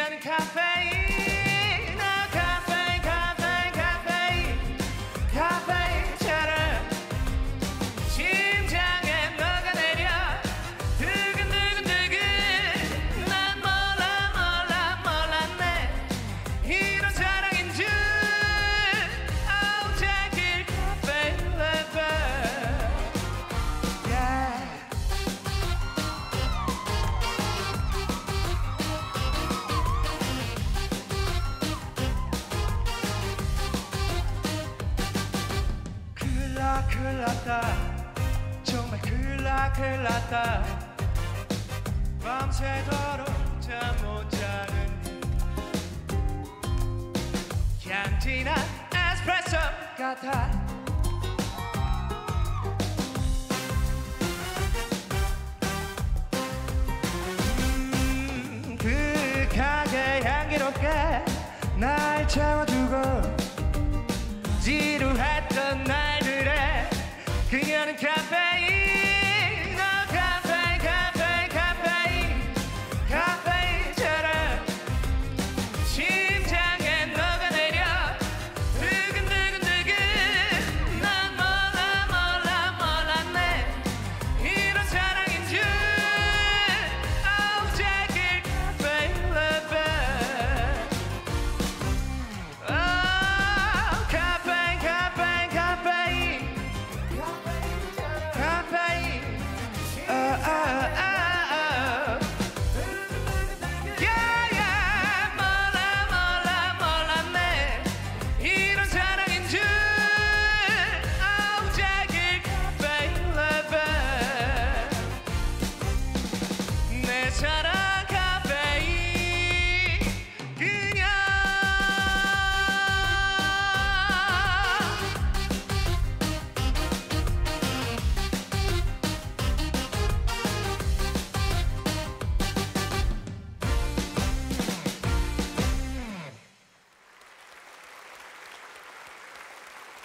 취하는 카페인 카페인 카페인 카페인 카페인처럼 심장에 녹아내려 두근두근두근 난 몰랐네 이런 사랑인 줄 take it cafe yeah. 큰일 났다 정말 큰일 났다 밤새도록 잠 못 자는 향 진한 에스프레소 같아 그 가게 향기롭게 날 채워